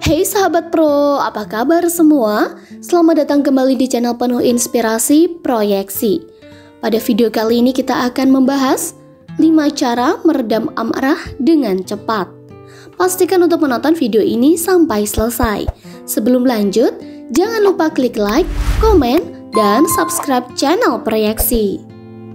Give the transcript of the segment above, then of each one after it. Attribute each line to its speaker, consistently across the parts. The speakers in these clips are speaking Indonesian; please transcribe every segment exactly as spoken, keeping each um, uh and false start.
Speaker 1: Hey sahabat pro, apa kabar semua? Selamat datang kembali di channel penuh inspirasi Proyeksi. Pada video kali ini kita akan membahas lima cara meredam amarah dengan cepat. Pastikan untuk menonton video ini sampai selesai. Sebelum lanjut, jangan lupa klik like, komen, dan subscribe channel Proyeksi.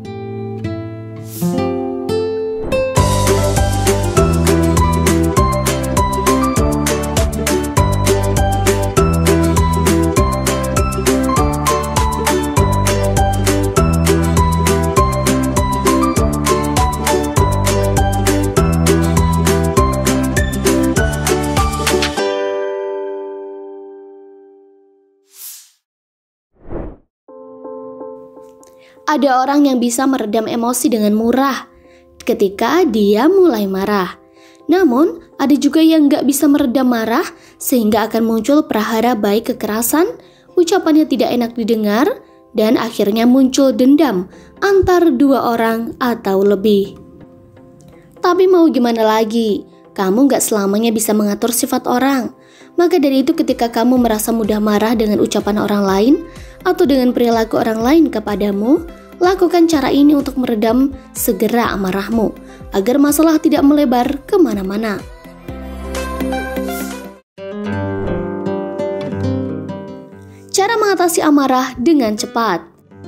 Speaker 1: Ada orang yang bisa meredam emosi dengan murah ketika dia mulai marah. Namun, ada juga yang nggak bisa meredam marah sehingga akan muncul prahara baik kekerasan, ucapannya tidak enak didengar, dan akhirnya muncul dendam antar dua orang atau lebih. Tapi mau gimana lagi? Kamu nggak selamanya bisa mengatur sifat orang. Maka dari itu ketika kamu merasa mudah marah dengan ucapan orang lain atau dengan perilaku orang lain kepadamu, lakukan cara ini untuk meredam segera amarahmu agar masalah tidak melebar kemana-mana. Cara mengatasi amarah dengan cepat.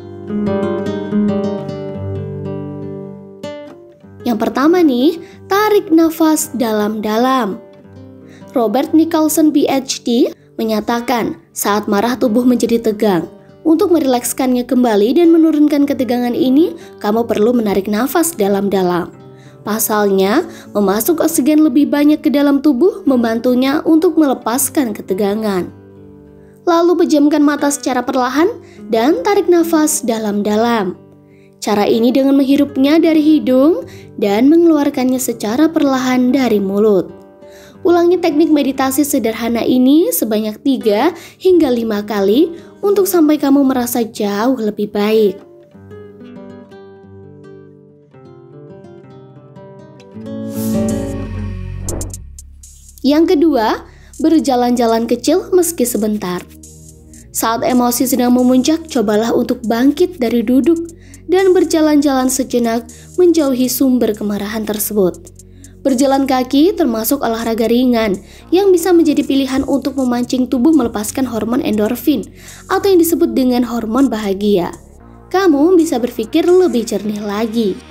Speaker 1: Yang pertama nih, tarik nafas dalam-dalam. Robert Nicholson P H D menyatakan saat marah tubuh menjadi tegang. Untuk merilekskannya kembali dan menurunkan ketegangan ini, kamu perlu menarik nafas dalam-dalam. Pasalnya, memasuk oksigen lebih banyak ke dalam tubuh membantunya untuk melepaskan ketegangan. Lalu pejamkan mata secara perlahan dan tarik nafas dalam-dalam. Cara ini dengan menghirupnya dari hidung dan mengeluarkannya secara perlahan dari mulut. Ulangi teknik meditasi sederhana ini sebanyak tiga hingga lima kali untuk sampai kamu merasa jauh lebih baik. Yang kedua, berjalan-jalan kecil meski sebentar. Saat emosi sedang memuncak, cobalah untuk bangkit dari duduk dan berjalan-jalan sejenak menjauhi sumber kemarahan tersebut. Berjalan kaki termasuk olahraga ringan yang bisa menjadi pilihan untuk memancing tubuh melepaskan hormon endorfin atau yang disebut dengan hormon bahagia. Kamu bisa berpikir lebih jernih lagi.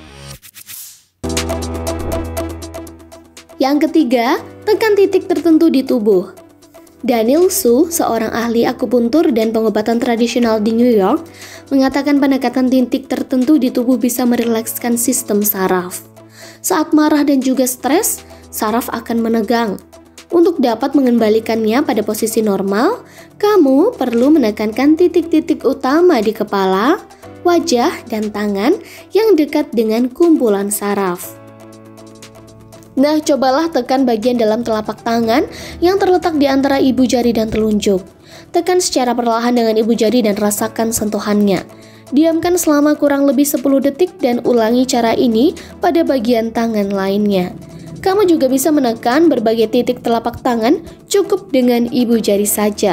Speaker 1: Yang ketiga, tekan titik tertentu di tubuh. Daniel Su, seorang ahli akupuntur dan pengobatan tradisional di New York, mengatakan pendekatan titik tertentu di tubuh bisa merilekskan sistem saraf. Saat marah dan juga stres, saraf akan menegang. Untuk dapat mengembalikannya pada posisi normal, kamu perlu menekankan titik-titik utama di kepala, wajah, dan tangan yang dekat dengan kumpulan saraf. Nah, cobalah tekan bagian dalam telapak tangan yang terletak di antara ibu jari dan telunjuk. Tekan secara perlahan dengan ibu jari dan rasakan sentuhannya. Diamkan selama kurang lebih sepuluh detik dan ulangi cara ini pada bagian tangan lainnya. Kamu juga bisa menekan berbagai titik telapak tangan cukup dengan ibu jari saja.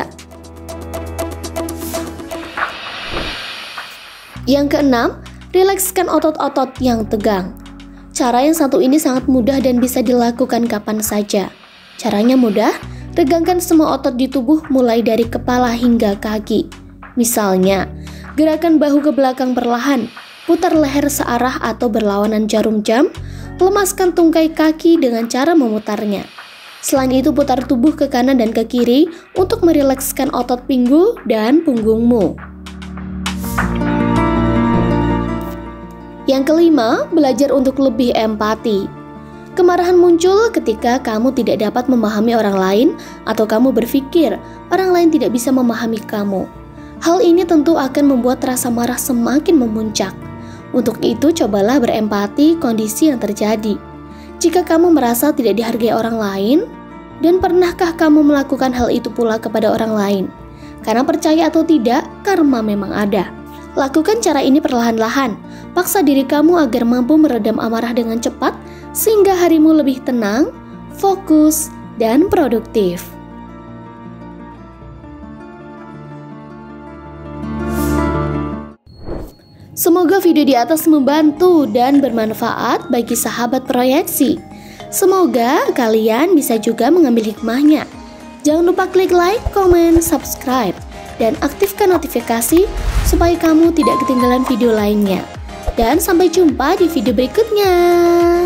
Speaker 1: Yang keenam, rilekskan otot-otot yang tegang. Cara yang satu ini sangat mudah dan bisa dilakukan kapan saja. Caranya mudah, regangkan semua otot di tubuh mulai dari kepala hingga kaki. Misalnya, gerakan bahu ke belakang perlahan, putar leher searah atau berlawanan jarum jam, lemaskan tungkai kaki dengan cara memutarnya. Selain itu putar tubuh ke kanan dan ke kiri untuk merilekskan otot pinggul dan punggungmu. Yang kelima, belajar untuk lebih empati. Kemarahan muncul ketika kamu tidak dapat memahami orang lain atau kamu berpikir orang lain tidak bisa memahami kamu. Hal ini tentu akan membuat rasa marah semakin memuncak. Untuk itu, cobalah berempati kondisi yang terjadi. Jika kamu merasa tidak dihargai orang lain, dan pernahkah kamu melakukan hal itu pula kepada orang lain? Karena percaya atau tidak, karma memang ada. Lakukan cara ini perlahan-lahan. Paksa diri kamu agar mampu meredam amarah dengan cepat, sehingga harimu lebih tenang, fokus, dan produktif. Semoga video di atas membantu dan bermanfaat bagi sahabat proyeksi. Semoga kalian bisa juga mengambil hikmahnya. Jangan lupa klik like, comment, subscribe, dan aktifkan notifikasi supaya kamu tidak ketinggalan video lainnya. Dan sampai jumpa di video berikutnya.